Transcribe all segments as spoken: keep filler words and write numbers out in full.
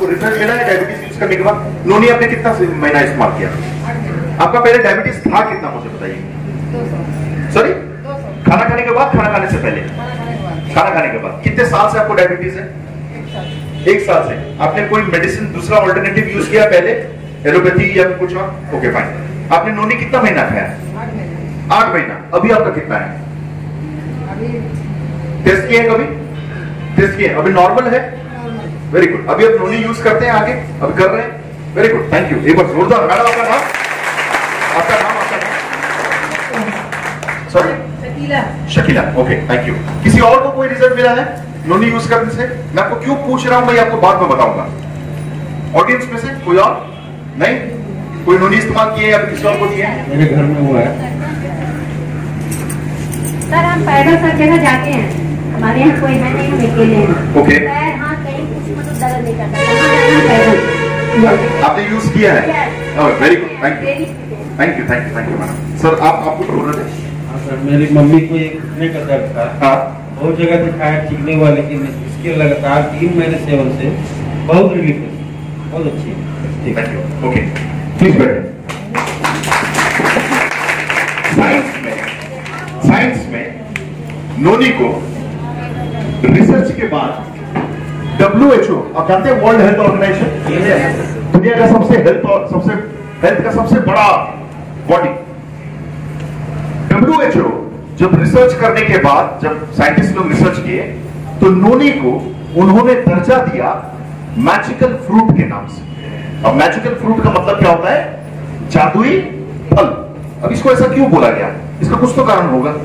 आपको रिजल्ट मिला है डायबिटीज यूज करने के बाद? नोनी आपने कितना महीना इस्तेमाल किया? आपका पहले डायबिटीज था कितना, मुझे बताइए। सॉरी, खाना खाने के बाद, खाना खाने से पहले? खाना खाने के बाद। कितने साल से आपको डायबिटीज है? एक साल से। आपने कोई मेडिसिन दूसरा ऑल्टरनेटिव यूज किया पहले, एलोपैथी या कुछ और? Okay fine. आपने नोनी कितना महीना खाया? आठ महीना। अभी आपका कितना है? टेस्ट किए कभी? टेस्ट किए, अभी नॉर्मल है। Very good. अभी आप नोनी यूज करते हैं आगे? अभी कर रहे हैं? Very good, thank you. एक बार जोरदार मैडम, आपका नाम? आपका नाम आपका नाम sorry? Shakeela. Shakeela, okay, thank you. किसी और को कोई रिजल्ट मिला है नोनी यूज करने से? मैं आपको क्यों पूछ रहा हूं, मैं आपको बाद में बताऊंगा। ऑडियंस में से कोई और? नहीं? कोई नोनी इस्तेमाल किए या किसी और को दिए? मेरे घर में हुआ है सर। हम पैदल सब जगह जाते हैं, हमारे यहाँ कोई है नहीं, हम अकेले हैं। ओके। पैर हाथ कहीं कुछ मतलब दर्द नहीं करता, पैदल। आपने यूज किया है? Very good, thank you thank you thank you thank you madam. Sir आप आपको बोल रहे थे? हाँ सर, मेरी मम्मी को एक घुटने का दर्द था। हाँ, बहुत जगह दिखाया, ठीक नहीं हुआ, लेकिन इसके लगातार तीन महीने सेवन से बहुत रिलीफ है, बहुत अच्छी है। Thank you. ओके, प्लीज बैठे। साइंस में साइंस में नोनी को रिसर्च के बाद डब्ल्यू एच ओ, आप जानते हैं वर्ल्ड हेल्थ ऑर्गेनाइजेशन, दुनिया का सबसे हेल्थ और सबसे हेल्थ का सबसे बड़ा बॉडी, डब्ल्यू एच ओ जब रिसर्च करने के बाद, जब साइंटिस्ट लोग रिसर्च किए, तो नोनी को उन्होंने दर्जा दिया मैजिकल फ्रूट के नाम से। अब मैजिकल फ्रूट का मतलब क्या होता है? जादुई फल। अब इसको ऐसा क्यों बोला गया? इसका कुछ तो कारण होगा।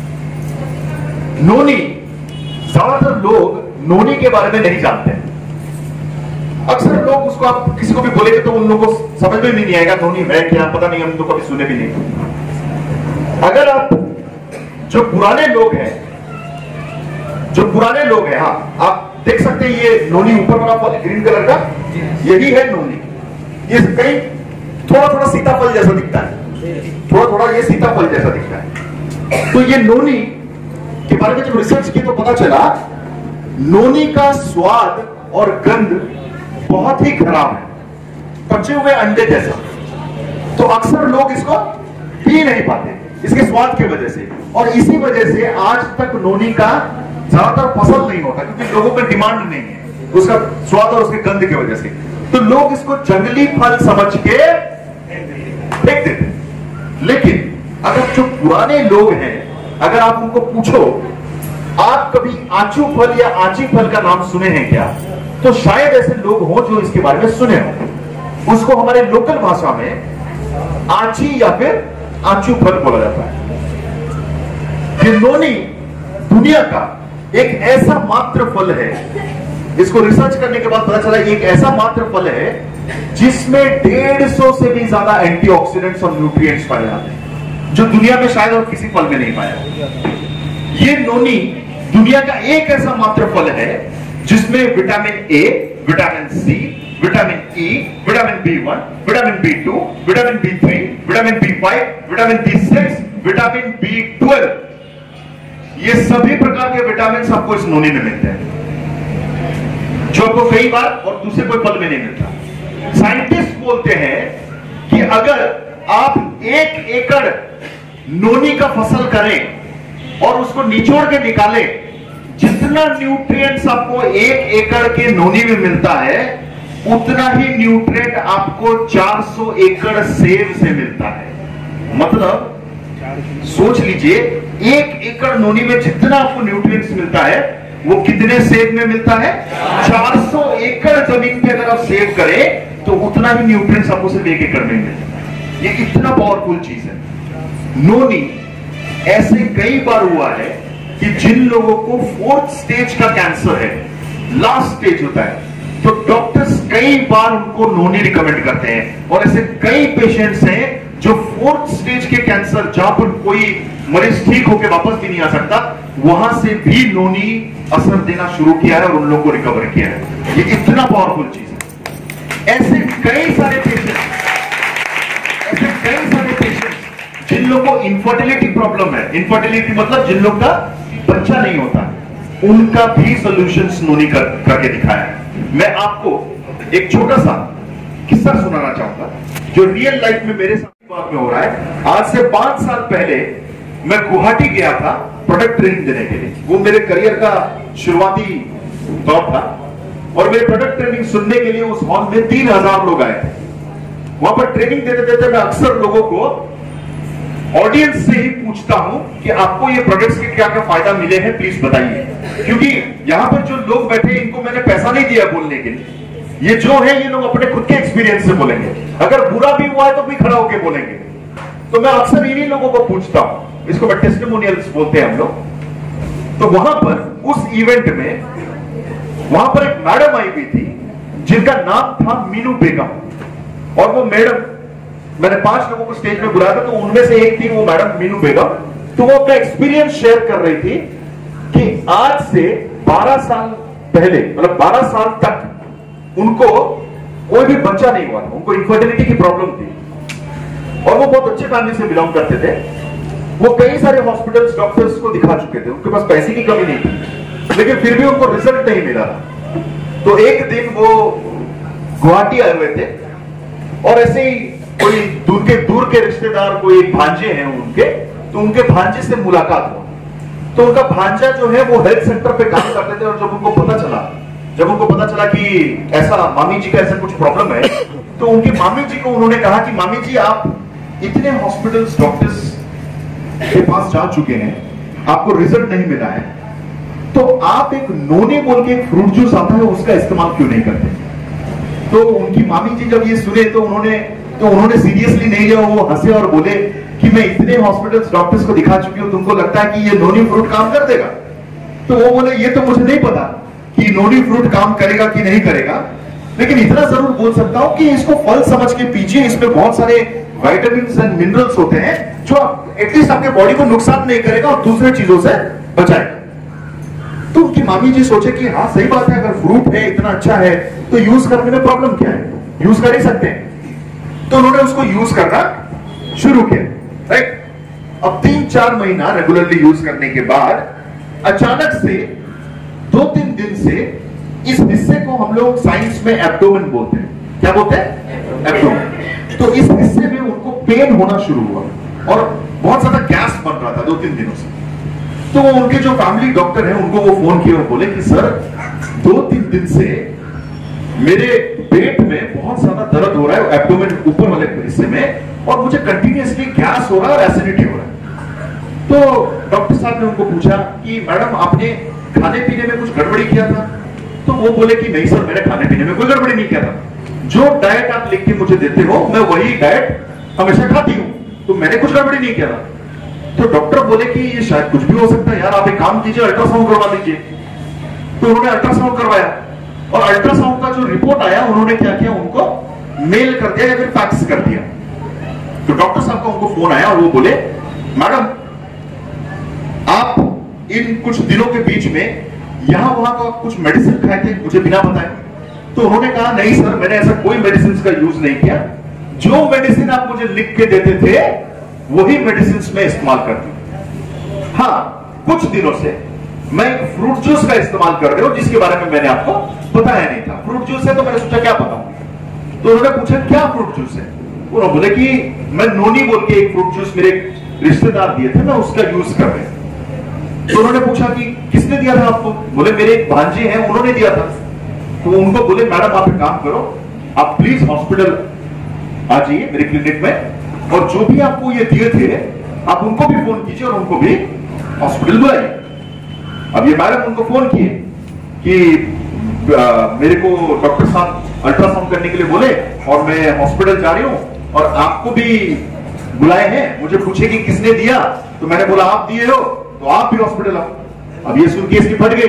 नोनी, ज्यादातर लोग नोनी के बारे में नहीं जानते। अक्सर लोग उसको, आप किसी को भी बोलेंगे तो उन लोगों को समझ में भी नहीं आएगा नोनी है क्या, पता नहीं, हम तो कभी सुने भी नहीं। अगर आप जो पुराने लोग हैं, जो पुराने लोग हैं, हाँ आप देख सकते हैं, ये नोनी ऊपर वाला फल ग्रीन कलर का, यही है नोनी। ये कहीं थोड़ा थोड़ा सीताफल जैसा दिखता है, थोड़ा थोड़ा ये सीताफल जैसा दिखता है। तो ये नोनी के बारे में जब रिसर्च की तो पता चला नोनी का स्वाद और गंध बहुत ही खराब है, पचे हुए अंडे जैसा। तो अक्सर लोग इसको पी नहीं पाते इसके स्वाद की वजह से, और इसी वजह से आज तक नोनी का ज्यादातर पसंद नहीं होता, क्योंकि लोगों पर डिमांड नहीं है उसका स्वाद और उसके गंध की वजह से। तो लोग इसको जंगली फल समझ के फेंक देते। लेकिन अगर जो पुराने लोग हैं, अगर आप उनको पूछो आप कभी आचू फल या आची फल का नाम सुने हैं क्या, तो शायद ऐसे लोग हों जो इसके बारे में सुने हो। उसको हमारे लोकल भाषा में आची या फिर आचू फल बोला जाता है। ये नोनी दुनिया का एक ऐसा मात्र फल है, इसको रिसर्च करने के बाद पता चला एक ऐसा मात्र फल है जिसमें डेढ़ सौ से भी ज्यादा एंटीऑक्सीडेंट्स और न्यूट्रिएंट्स पाए जाते हैं, जो दुनिया में शायद और किसी फल में नहीं पाया। ये नोनी दुनिया का एक ऐसा मात्र फल है जिसमें vitamin A, vitamin C, vitamin E, vitamin B one, vitamin B two, vitamin B three, vitamin B five, vitamin B six, vitamin B twelve, ये सभी प्रकार के विटामिन आपको इस नोनी में मिलते हैं, जो आपको कई बार और दूसरे कोई फल में नहीं मिलता। साइंटिस्ट बोलते हैं कि अगर आप एक एकड़ नोनी का फसल करें और उसको निचोड़ के निकालें, जितना न्यूट्रिएंट्स आपको एक एकड़ के नोनी में मिलता है उतना ही न्यूट्रिएंट आपको चार सौ एकड़ सेब से मिलता है। मतलब सोच लीजिए, एक एकड़ नोनी में जितना आपको न्यूट्रिएंट्स मिलता है वो कितने सेब में मिलता है? चार सौ एकड़ जमीन पे अगर आप सेव करें तो उतना ही न्यूट्रिएंट्स आपको सिर्फ एक एकड़ में मिलता है। ये इतना पावरफुल चीज है नोनी। ऐसे कई बार हुआ है कि जिन लोगों को फोर्थ स्टेज का कैंसर है, लास्ट स्टेज होता है, तो डॉक्टर्स कई बार उनको नोनी रिकमेंड करते हैं। और ऐसे कई पेशेंट्स हैं जो फोर्थ स्टेज के कैंसर, जहां पर कोई मरीज ठीक होकर वापस भी नहीं आ सकता, वहां से भी नोनी असर देना शुरू किया है और उन लोगों को रिकवर किया है। ये इतना पावरफुल चीज है। ऐसे कई सारे पेशेंट ऐसे कई सारे पेशेंट जिन लोगों को इनफर्टिलिटी प्रॉब्लम है, इनफर्टिलिटी मतलब जिन लोग का बच्चा नहीं होता, उनका भी सॉल्यूशंस नोनी कर, करके दिखाया है। मैं आपको एक छोटा सा किस्सा सुनाना चाहूंगा जो रियल लाइफ में मेरे साथ बात में हो रहा है। आज से पांच साल पहले मैं गुवाहाटी गया था प्रोडक्ट ट्रेनिंग देने के लिए। वो मेरे करियर का शुरुआती दौर था और मेरे प्रोडक्ट ट्रेनिंग सुनने के लिए उस हॉल में तीन हजार लोग आए थे। वहां पर ट्रेनिंग देते देते मैं अक्सर लोगों को ऑडियंस से ही पूछता हूं कि आपको ये प्रोडक्ट्स के क्या क्या फायदा मिले हैं, प्लीज बताइए। क्योंकि यहां पर जो लोग बैठे इनको मैंने पैसा नहीं दिया बोलने के लिए। ये जो है ये लोग अपने खुद के एक्सपीरियंस से बोलेंगे, अगर बुरा भी हुआ है तो भी खड़ा होकर बोलेंगे। तो मैं अक्सर इन्हीं लोगों को पूछता हूं, इसको मैं टेस्टिमोनियल्स बोलते हैं हम लोग। तो वहां पर उस इवेंट में वहां पर एक मैडम आई हुई थी जिनका नाम था मीनू बेगम। और वो मैडम, मैंने पांच लोगों को स्टेज में बुलाया था, तो उनमें से एक थी वो मैडम मीनू बेगम। तो वो अपना एक्सपीरियंस शेयर कर रही थी कि आज से बारह साल पहले, मतलब बारह साल तक उनको कोई भी बच्चा नहीं हुआ था, उनको इनफर्टिलिटी की प्रॉब्लम थी और वो बहुत अच्छे फैमिली से बिलोंग करते थे। वो कई सारे हॉस्पिटल्स, डॉक्टर्स को दिखा चुके थे, उनके पास पैसे की कमी नहीं थी, लेकिन फिर भी उनको रिजल्ट नहीं मिला था। तो एक दिन वो गुवाहाटी आए हुए थे और ऐसे ही कोई दूर के दूर के रिश्तेदार, कोई भांजे हैं उनके, तो उनके भांजे से मुलाकात हुई। तो उनका भांजा जो है वो हेल्थ सेंटर पे काम करते थे और जब उनको पता चला जब उनको पता चला कि ऐसा मामी जी का ऐसा कुछ प्रॉब्लम है, तो उनकी मामी जी को उन्होंने कहा कि मामी जी आप इतने हॉस्पिटल्स, डॉक्टर्स के पास जा चुके हैं, आपको रिजल्ट नहीं मिला है, तो आप एक नोनी बोल के एक फ्रूट जूस आता है उसका इस्तेमाल क्यों नहीं करते। तो उनकी मामी जी जब ये सुने तो उन्होंने तो उन्होंने सीरियसली नहीं लिया, वो हंसे और बोले कि मैं इतने हॉस्पिटल्स, डॉक्टर्स को दिखा चुकी हूं, तुमको लगता है कि ये नोनी फ्रूट काम कर देगा। तो वो बोले ये तो मुझे नहीं पता कि नोनी फ्रूट काम करेगा कि नहीं करेगा, लेकिन इतना जरूर बोल सकता हूं कि इसको फल समझ के पीजिए, इसमें बहुत सारे विटामिन्स एंड मिनरल्स होते हैं जो एटलीस्ट आपके बॉडी को नुकसान नहीं करेगा और दूसरे चीजों से बचाएगा। तो उनकी मामी जी सोचे कि हाँ सही बात है, अगर फ्रूट है इतना अच्छा है तो यूज करने में प्रॉब्लम क्या है, यूज कर ही सकते हैं। तो उन्होंने उसको यूज करना शुरू किया, राइट। अब तीन चार महीना रेगुलरली यूज करने के बाद अचानक से दो तीन दिन से इस हिस्से को हम लोग साइंस में एब्डोमेन बोलते हैं। क्या बोलते हैं? एब्डोमेन। तो इस हिस्से में उनको पेन होना शुरू हुआ और बहुत ज्यादा गैस बन रहा था दो तीन दिनों से। तो वो उनके जो फैमिली डॉक्टर हैं उनको वो फोन किए और बोले कि सर दो तीन दिन से मेरे पेट में बहुत ज्यादा दर्द हो रहा है, एब्डोमेन ऊपर वाले हिस्से में, और मुझे कंटिन्यूअसली गैस हो रहा है और एसिडिटी हो रहा है। तो डॉक्टर साहब ने उनको पूछा कि मैडम आपने खाने पीने में कुछ गड़बड़ी किया था? तो वो बोले कि नहीं सर, मैंने खाने पीने में कोई गड़बड़ी नहीं किया था, जो डाइट आप लिख के मुझे देते हो मैं वही डाइट हमेशा खाती हूं, तो मैंने कुछ गड़बड़ी नहीं किया था। तो डॉक्टर बोले कि ये शायद कुछ भी हो सकता है यार, आप एक काम कीजिए, अल्ट्रासाउंड करवा लीजिए। तो उन्होंने अल्ट्रासाउंड करवाया और अल्ट्रासाउंड का जो रिपोर्ट आया उन्होंने क्या किया, उनको मेल कर दिया या फिर फैक्स कर दिया। तो डॉक्टर साहब का उनको फोन आया और वो बोले मैडम आप इन कुछ दिनों के बीच में यहां वहां का कुछ मेडिसिन खाए थे मुझे बिना बताए? तो उन्होंने कहा नहीं सर, मैंने ऐसा कोई मेडिसिन का यूज नहीं किया, जो मेडिसिन आप मुझे लिख के देते थे वही मेडिसिन में इस्तेमाल करती हूं। हाँ, कुछ दिनों से मैं एक फ्रूट जूस का इस्तेमाल कर रहे हो जिसके बारे में मैंने आपको बताया नहीं था। फ्रूट जूस है तो मैंने सोचा क्या बताऊं। तो उन्होंने पूछा क्या फ्रूट जूस है? उन्होंने बोले कि मैं नोनी बोल के एक फ्रूट जूस मेरे रिश्तेदार दिए थे, मैं उसका यूज कर रहे। तो उन्होंने पूछा कि किसने दिया था आपको? बोले मेरे एक भांजे हैं उन्होंने दिया था। तो उनको बोले मैडम आप एक काम करो, आप प्लीज हॉस्पिटल आ जाइए मेरे क्लिनिक में, और जो भी आपको ये दिए थे आप उनको भी फोन कीजिए और उनको भी हॉस्पिटल बुलाइए। अब ये मैडम उनको फोन किए कि आ, मेरे को डॉक्टर साहब अल्ट्रासाउंड करने के लिए बोले और मैं हॉस्पिटल जा रही हूं और आपको भी बुलाए हैं, मुझे पूछे कि किसने दिया, तो मैंने बोला आप दिए हो तो आप भी हॉस्पिटल आओ। अब ये सुन के इसकी फट गई,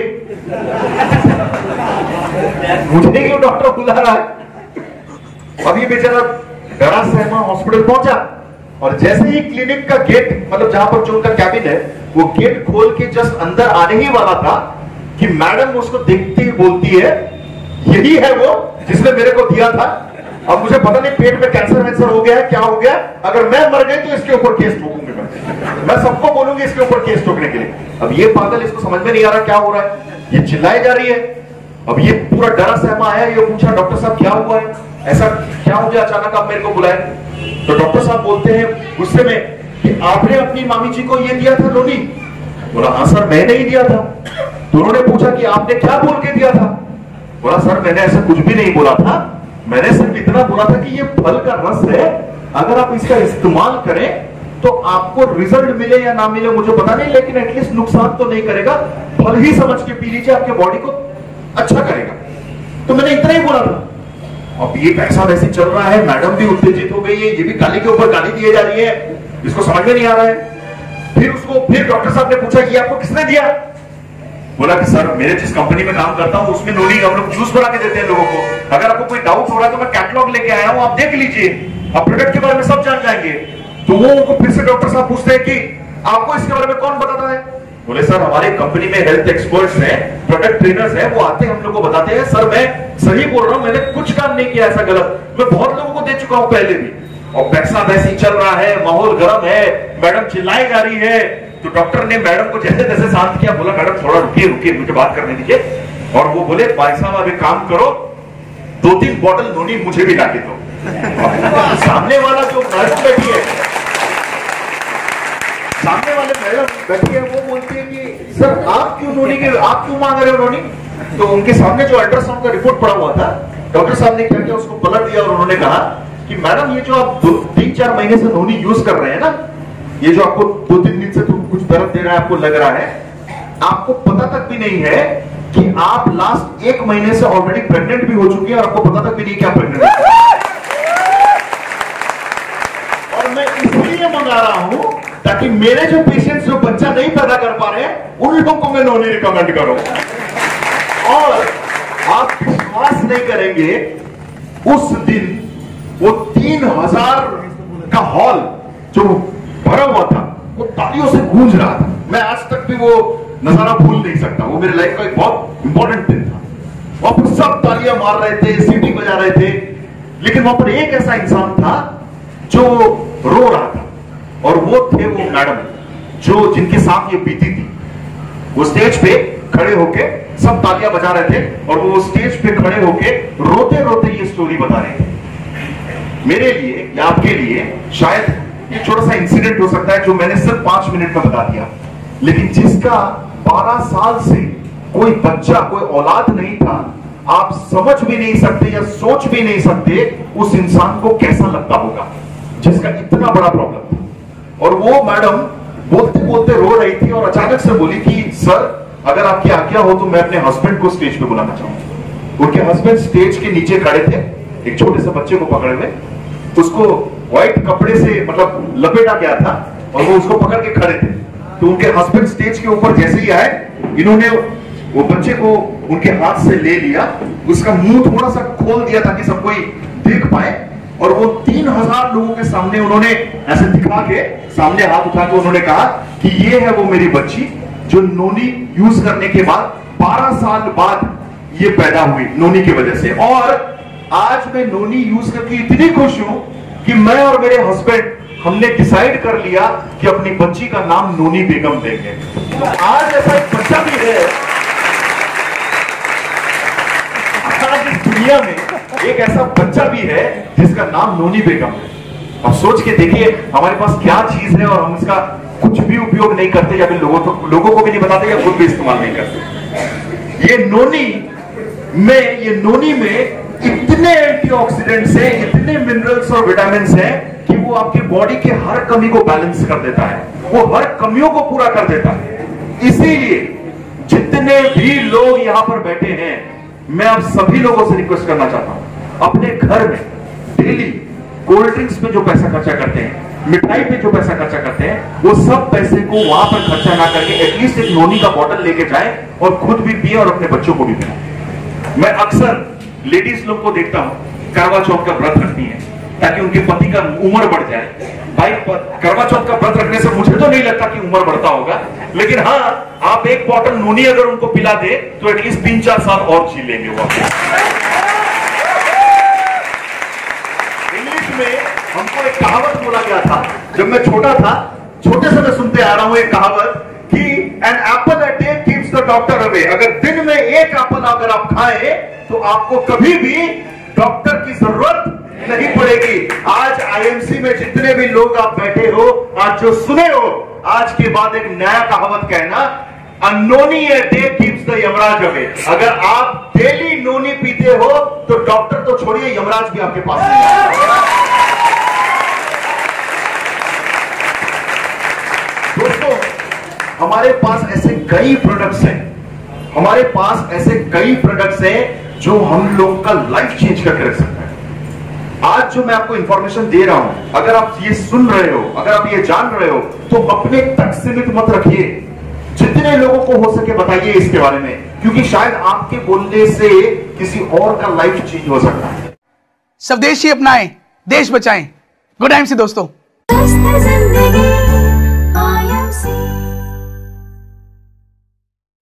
मुझे क्यों डॉक्टर बुला रहा है। अब ये बेचारा डरा सहमा हॉस्पिटल पहुंचा और जैसे ही क्लिनिक का गेट, मतलब जहां पर जो उनका कैबिन है, वो गेट खोल के जस्ट अंदर आने ही वाला था कि मैडम उसको देखते ही बोलती है यही है वो जिसने मेरे को दिया था। अब मुझे पता नहीं पेट में कैंसर वैंसर हो गया है, क्या हो गया, अगर मैं मर गई तो इसके ऊपर केस ठोकूंगी मैं मैं सबको बोलूंगी इसके ऊपर केस ठोकने के लिए। अब ये पागल, इसको समझ में नहीं आ रहा क्या हो रहा है, ये चिल्लाई जा रही है अब ये पूरा डरा सहमा आया, ये पूछा डॉक्टर साहब क्या हुआ है, ऐसा क्या हो गया अचानक आप मेरे को बुलाए? तो डॉक्टर साहब बोलते हैं गुस्से में कि आपने अपनी मामी जी को ये दिया था नोनी? बोला हाँ सर मैंने ही दिया था। तो उन्होंने पूछा कि आपने क्या बोल के दिया था? बोला सर मैंने ऐसा कुछ भी नहीं बोला था, मैंने सिर्फ इतना बोला था कि ये फल का रस है, अगर आप इसका इस्तेमाल करें तो आपको रिजल्ट मिले या ना मिले मुझे पता नहीं, लेकिन एटलीस्ट नुकसान तो नहीं करेगा, फल ही समझ के पी लीजिए, आपके बॉडी को अच्छा करेगा। तो मैंने इतना ही बोला था। अब ये पैसा वैसे चल रहा है, मैडम भी उत्तेजित हो गई है, ये भी गाली के ऊपर गाली दिए जा रही है, इसको समझ में नहीं आ रहा है। फिर उसको फिर डॉक्टर साहब ने पूछा ये आपको किसने दिया? बोला कि सर मेरे जिस कंपनी में काम करता हूं उसमें नोनी हम लोग जूस बना के देते हैं लोगों को, अगर आपको कोई डाउट हो रहा है तो मैं कैटलॉग लेके आया हूं, आप देख लीजिए, आप प्रोडक्ट के बारे में सब जान जाएंगे। तो वो उनको फिर से डॉक्टर साहब पूछते हैं कि आपको इसके बारे में कौन बताता है? बोले सर हमारे कंपनी में हेल्थ एक्सपर्ट्स हैं, प्रोडक्ट ट्रेनर्स हैं, वो आते हैं हम लोग को बताते हैं। सर मैं सही बोल रहा हूं, मैंने कुछ काम नहीं किया ऐसा गलत, मैं बहुत लोगों को दे चुका हूं पहले भी। और पैसा वैसे ही चल रहा है, माहौल गर्म है, मैडम चिल्लाई जा रही है। तो डॉक्टर ने मैडम को जैसे तैसे शांत किया, बोला मैडम थोड़ा रुकिए रुकिए मुझे बात करने दीजिए। और वो बोले भाई साहब अब एक काम करो, दो तीन बॉटल नोनी मुझे भी लाके दो। सामने वाला जो मैडम बैठी है, सामने वाले मैडम बैठी है, वो बोलती है कि सर आप क्यों नोनी के आप क्यों मांग रहे हो नोनी? तो उनके सामने जो अल्ट्रासाउंड का रिपोर्ट पड़ा हुआ था, डॉक्टर साहब ने क्या किया उसको पलट दिया और उन्होंने कहा कि मैडम ये जो आप दो तीन चार महीने से नोनी यूज कर रहे हैं ना, ये जो आपको दो तीन दिन से तो कुछ दर्द दे रहा है, आपको लग रहा है, आपको पता तक भी नहीं है कि आप लास्ट एक महीने से ऑलरेडी प्रेग्नेंट भी हो चुकी है और आपको पता तक भी नहीं क्या प्रेग्नेंट है। और मैं इसलिए मंगा रहा हूं ताकि मेरे जो पेशेंट्स जो बच्चा नहीं पैदा कर पा रहे हैं उन लोगों को मैं नोनी रिकमेंड करूं। और आप विश्वास नहीं करेंगे, उस दिन वो तीन हजार का हॉल जो भरा हुआ था वो तालियों से गूंज रहा था। मैं आज तक भी वो नजारा भूल नहीं सकता, वो मेरे लाइफ का एक बहुत इंपॉर्टेंट दिन था। वहां पर सब तालियां मार रहे थे, सीटी बजा रहे थे, लेकिन वहां पर एक ऐसा इंसान था जो रो रहा था, और वो थे वो मैडम जो जिनके साथ ये बीती थी। वो स्टेज पे खड़े होके सब तालियां बजा रहे थे और वो स्टेज पे खड़े होके रोते रोते ये स्टोरी बता रहे थे। मेरे लिए या आपके लिए शायद ये छोटा सा इंसिडेंट हो सकता है जो मैंने सिर्फ पांच मिनट में बता दिया, लेकिन जिसका बारह साल से कोई बच्चा कोई औलाद नहीं था, आप समझ भी नहीं सकते या सोच भी नहीं सकते उस इंसान को कैसा लगता होगा जिसका इतना बड़ा प्रॉब्लम था। और वो मैडम बोलते बोलते रो रही थी और अचानक से बोली कि सर अगर आपकी आज्ञा हो तो मैं अपने हस्बैंड को स्टेज पे बुलाना चाहूंगा। उनके हस्बैंड स्टेज के नीचे खड़े थे, एक छोटे से बच्चे को पकड़े हुए, उसको व्हाइट कपड़े से मतलब लपेटा गया था और वो उसको पकड़ के खड़े थे। तो उनके हस्बैंड स्टेज के ऊपर जैसे ही आए, इन्होंने वो बच्चे को उनके हाथ से ले लिया, उसका मुंह थोड़ा सा खोल दिया ताकि सब कोई देख पाए, और वो तीन हजार लोगों के सामने उन्होंने ऐसे दिखा के सामने हाथ उठा के उन्होंने कहा कि ये है वो मेरी बच्ची जो नोनी यूज करने के बाद बारह साल बाद ये पैदा हुई नोनी की वजह से। और आज मैं नोनी यूज करके इतनी खुश हूं कि मैं और मेरे हस्बैंड हमने डिसाइड कर लिया कि अपनी बच्ची का नाम नोनी बेगम देंगे। तो आज ऐसा एक बच्चा भी है, आज इस दुनिया में एक ऐसा बच्चा भी है जिसका नाम नोनी बेगम है। अब सोच के देखिए हमारे पास क्या चीज है और हम इसका कुछ भी उपयोग नहीं करते, या फिर लोगों को लोगों को भी नहीं बताते या खुद भी इस्तेमाल नहीं करते। ये नोनी में ये नोनी में इतने एंटीऑक्सीडेंट्स हैं, इतने मिनरल्स और विटामिन्स हैं कि वो आपके बॉडी के हर कमी को बैलेंस कर देता है, वो हर कमियों को पूरा कर देता है। इसीलिए जितने भी लोग यहां पर बैठे हैं, मैं आप सभी लोगों से रिक्वेस्ट करना चाहता हूं, अपने घर में डेली कोल्ड ड्रिंक्स पे जो पैसा खर्चा करते हैं, मिठाई पे जो पैसा खर्चा करते हैं, वो सब पैसे को वहां पर खर्चा ना करके एटलीस्ट एक नोनी का बॉटल लेके जाए और खुद भी पिए और अपने बच्चों को भी पिए। मैं अक्सर लेडीज लोग को देखता हूं करवा चौथ का व्रत रखती है ताकि उनके पति का उम्र बढ़ जाए। भाई करवा चौथ का व्रत रखने से मुझे तो नहीं लगता कि उम्र बढ़ता होगा, लेकिन हाँ आप एक बॉटल नोनी अगर उनको पिला दे तो एटलीस्ट तीन चार साल और जी लेंगे वो। इंग्लिश में हमको एक कहावत बोला गया था जब मैं छोटा था, छोटे से मैं सुनते आ रहा हूं एक कहावत कि an apple a day keeps the doctor away. अगर दिन में एक एप्पल अगर आप खाएं तो आपको कभी भी डॉक्टर की जरूरत नहीं पड़ेगी। आज आईएमसी में जितने भी लोग आप बैठे हो, आज जो सुने हो, आज के बाद एक नया कहावत कहना, a noni a day keeps the Yamraj away. अगर आप डेली नोनी पीते हो तो डॉक्टर तो छोड़िए, यमराज भी आपके पास नहीं आएगा। दोस्तों, हमारे पास ऐसे कई प्रोडक्ट्स हैं, हमारे पास ऐसे कई प्रोडक्ट्स हैं जो हम लोग का लाइफ चेंज करके रख सकते हैं। आज जो मैं आपको इंफॉर्मेशन दे रहा हूं, अगर आप ये सुन रहे हो, अगर आप ये जान रहे हो, तो अपने तक सीमित मत रखिए। जितने लोगों को हो सके बताइए इसके बारे में, क्योंकि शायद आपके बोलने से किसी और का लाइफ चेंज हो सकता है। स्वदेशी अपनाएं, देश बचाएं। गुड टाइम से दोस्तों।